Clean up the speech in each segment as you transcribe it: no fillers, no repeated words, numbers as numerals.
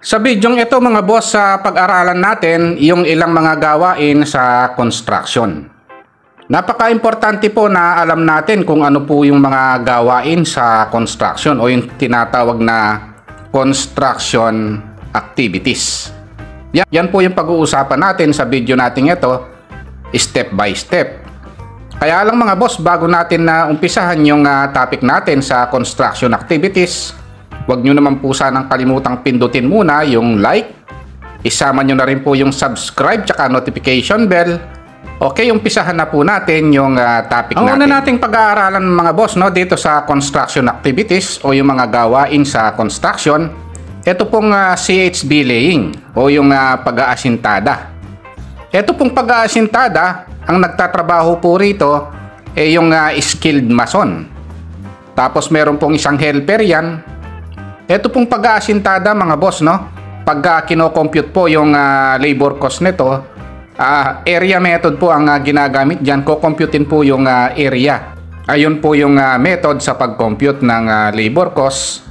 Sa bidyong ito mga boss, sa pag-aralan natin yung ilang mga gawain sa construction. Napaka-importante po na alam natin kung ano po yung mga gawain sa construction o yung tinatawag na construction activities. Yan po yung pag-uusapan natin sa video natin ito, step by step. Kaya lang mga boss, bago natin na umpisahan yung topic natin sa construction activities, huwag nyo naman po sanang kalimutang pindutin muna yung like. Isama nyo na rin po yung subscribe tsaka notification bell. Okay, umpisahan na po natin yung topic natin. Ang una nating pag-aaralan mga boss dito sa construction activities o yung mga gawain sa construction, ito pong CHB laying o yung pag-aasintada. Ito pong pag-aasintada, ang nagtatrabaho po rito ay yung skilled mason. Tapos meron pong isang helper yan. Ito pong pag-aasintada mga boss, pagka kino-compute po yung labor cost nito, area method po ang ginagamit dyan. Ko-computein po yung area. Ayun po yung method sa pag-compute ng labor cost.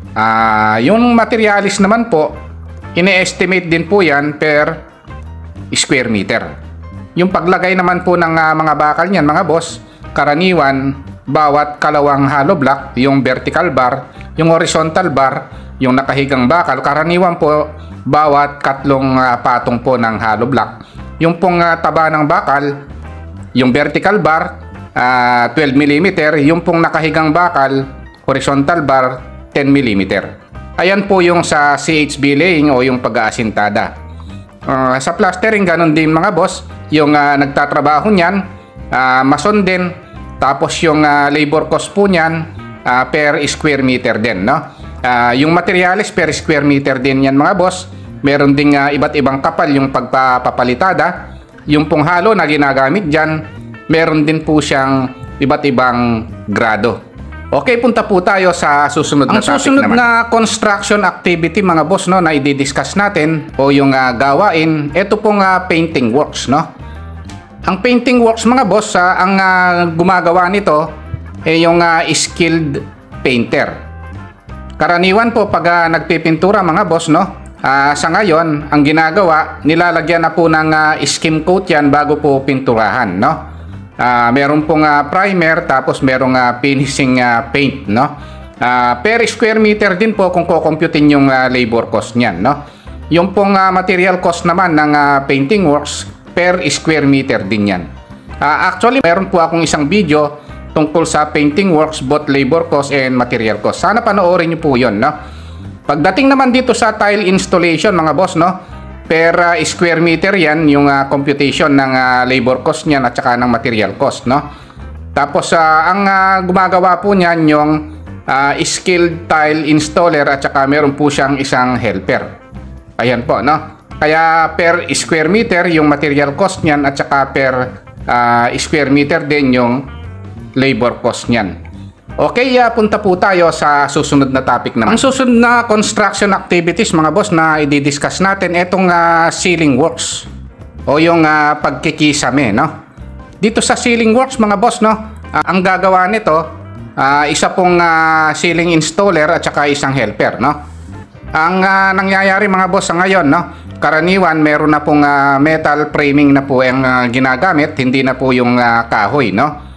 Yung materialis naman po, ine-estimate din po yan per square meter. Yung paglagay naman po ng mga bakal niyan mga boss, karaniwan bawat kalawang hollow block, yung vertical bar, yung horizontal bar, yung nakahigang bakal, karaniwan po bawat katlong patong po ng hollow block. Yung pong taba ng bakal, yung vertical bar 12 mm, yung pong nakahigang bakal, horizontal bar 10 mm. Ayan po yung sa CHB laying o yung pag-aasintada. Sa plastering ganun din mga boss, yung nagtatrabaho niyan, mason din, tapos yung labor cost po niyan per square meter din, yung materials per square meter din yan mga boss. Meron ding iba't ibang kapal yung pagpapalitada. Yung pong halo na ginagamit dyan, meron din po siyang iba't ibang grado. Okay, punta po tayo sa susunod na topic naman. Ang susunod na construction activity mga boss na i-discuss natin o yung gawain, ito pong painting works. Ang painting works mga boss, ang gumagawa nito ay yung skilled painter. Karaniwan po pag nagpipintura mga boss, sa ngayon, ang ginagawa, nilalagyan na po ng skim coat yan bago po pinturahan, meron pong primer, tapos merong finishing paint, per square meter din po kung kukomputin yung labor cost niyan, Yung pong material cost naman ng painting works per square meter din yan. Actually, meron po akong isang video tungkol sa painting works, both labor cost and material cost. Sana panoorin niyo po yun, Pagdating naman dito sa tile installation mga boss, per square meter yan yung computation ng labor cost niyan at saka ng material cost, Tapos ang gumagawa po niyan yung skilled tile installer at saka meron po siyang isang helper. Ayan po, Kaya per square meter yung material cost niyan at saka per square meter din yung labor cost niyan. Okay, punta po tayo sa susunod na topic naman. Ang susunod na construction activities mga boss na i-discuss natin, itong ceiling works o yung pagkikisame, Dito sa ceiling works mga boss, ang gagawa nito, isa pong ceiling installer at saka isang helper, Ang nangyayari mga boss sa ngayon, karaniwan meron na pong metal framing na po ang ginagamit, hindi na po yung kahoy,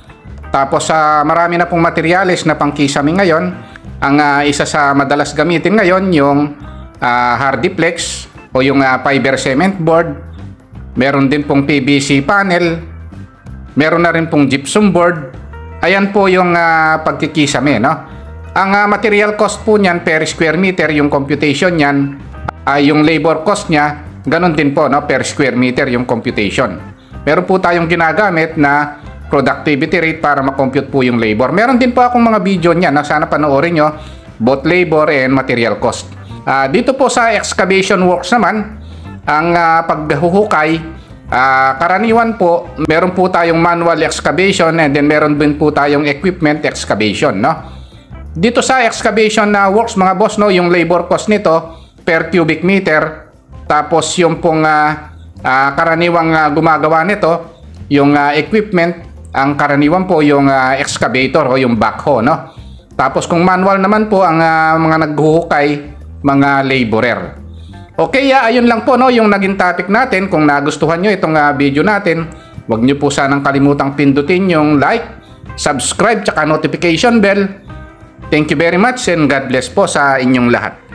Tapos marami na pong materials na pangkisame ngayon. Ang isa sa madalas gamitin ngayon yung hardiplex o yung fiber cement board. Meron din pong PVC panel. Meron na rin pong gypsum board. Ayan po yung pagkikisame, Ang material cost po niyan per square meter, yung computation niyan, yung labor cost niya, ganun din po, per square meter yung computation. Meron po tayong ginagamit na productivity rate para makompute po yung labor. Meron din po akong mga video niyan, sana panoorin nyo, both labor and material cost. Dito po sa excavation works naman, ang paghuhukay, karaniwan po, meron po tayong manual excavation and then meron din po tayong equipment excavation, Dito sa excavation works mga boss, yung labor cost nito per cubic meter, tapos yung pong karaniwang gumagawa nito, yung equipment, ang karaniwan po yung excavator o yung backhoe, Tapos kung manual naman po ang mga naghuhukay, mga laborer. Okay, ayun lang po no, yung naging topic natin. Kung nagustuhan nyo itong video natin, huwag nyo po sanang kalimutang pindutin yung like, subscribe, tsaka notification bell. Thank you very much and God bless po sa inyong lahat.